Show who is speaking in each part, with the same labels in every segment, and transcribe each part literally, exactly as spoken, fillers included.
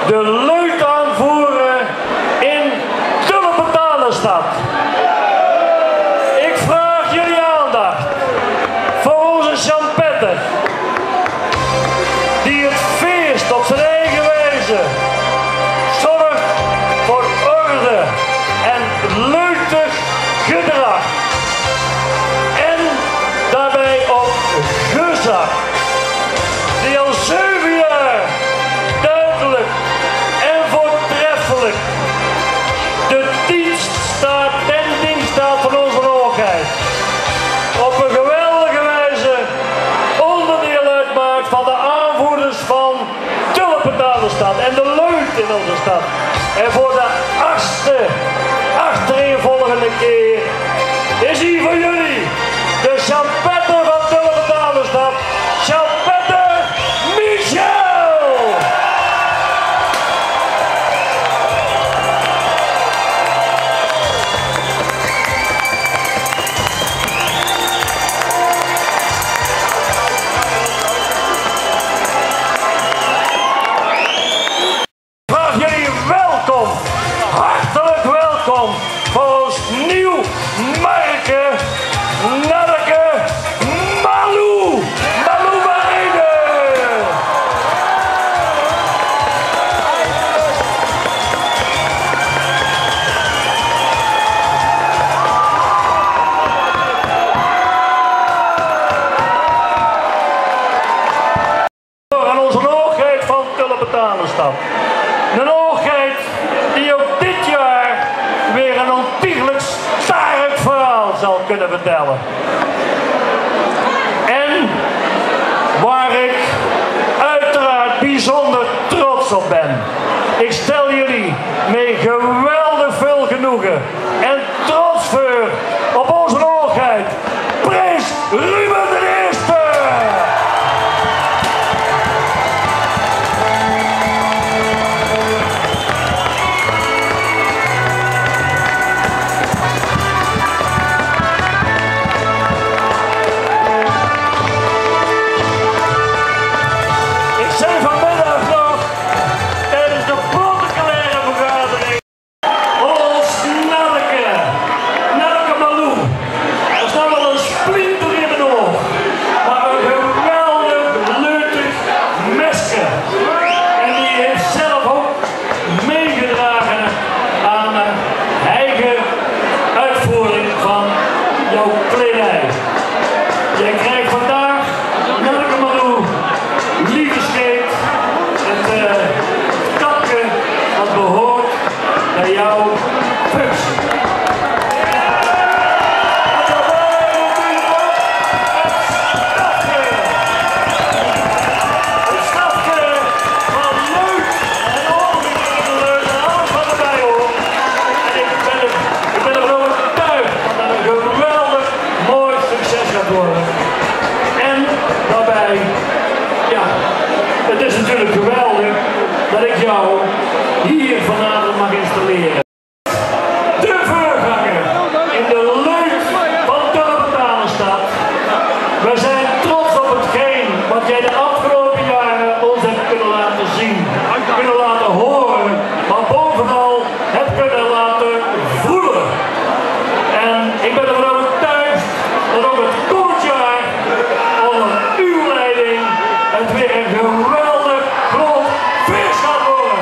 Speaker 1: de luid aanvoeren in Tulpentanenstad. Ik vraag jullie aandacht voor onze champetter, die het feest op zijn eigen wijze zorgt voor orde en luchtig gedrag. En daarbij op gezag, die al zeven jaar duidelijk en voortreffelijk de dienst staat ten dienst staat van onze hoogheid. Op een geweldige wijze onderdeel uitmaakt van de aanvoerders van Tulpentanenstad en de luid in onze stad. En voor de achtste achtereenvolgende keer is hier voor jullie de champetter van Tulpentanenstad, champetter Michel! Ik vraag jullie welkom, hartelijk welkom voor ons nieuw Marke Narke Malou! Malou Marine! Aan onze hoogheid van Tulpentanenstad. Een hoogheid die ook dit jaar weer een ontiegelijk stark verhaal zal kunnen vertellen. En waar ik uiteraard bijzonder trots op ben. Ik stel jullie met geweldig veel genoegen en trots voor op onze hoogheid, Prins Ruben de Eerste! Het is natuurlijk geweldig dat ik jou hier vanavond mag installeren. De voorganger in de luid van Tulpentanenstad. We zijn trots op hetgeen wat jij de afgelopen jaren ons hebt kunnen laten zien, kunnen laten horen, maar bovenal hebt kunnen laten voelen. En ik ben ervan overtuigd dat ook het komend jaar onder uw leiding het weer een geweldig groot feest gaat worden.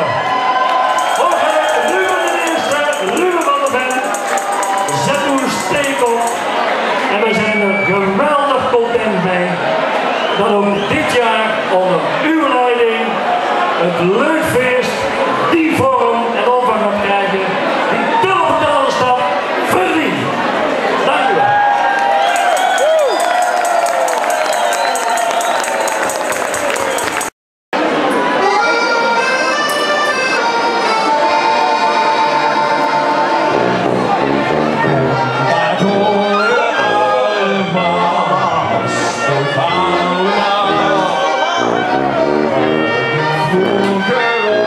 Speaker 1: Hoogheid Ruben de Eerste, Ruben van der Ven, zet uw steek op en we zijn er geweldig content mee dat ook dit jaar onder uw leiding het leuk feest die vorm en omvang gaat krijgen die Tulpentanenstad verdient. Dank u wel.
Speaker 2: Girl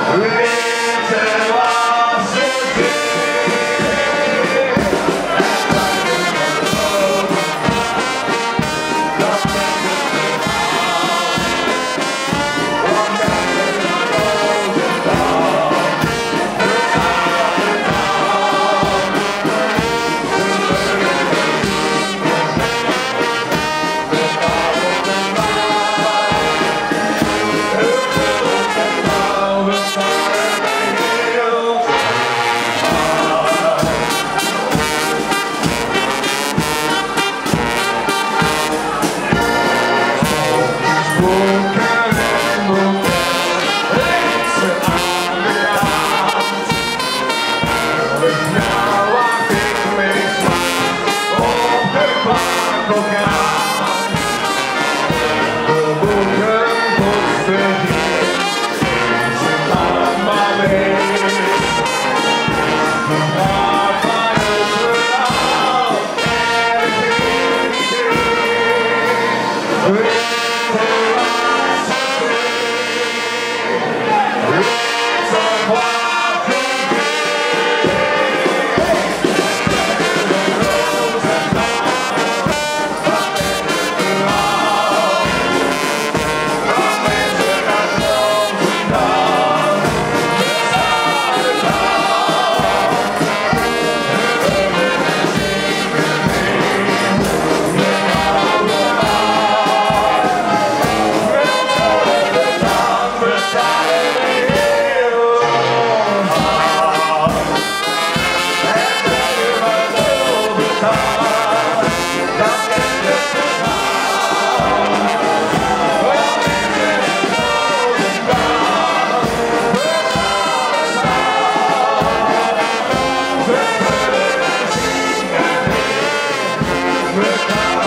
Speaker 2: We're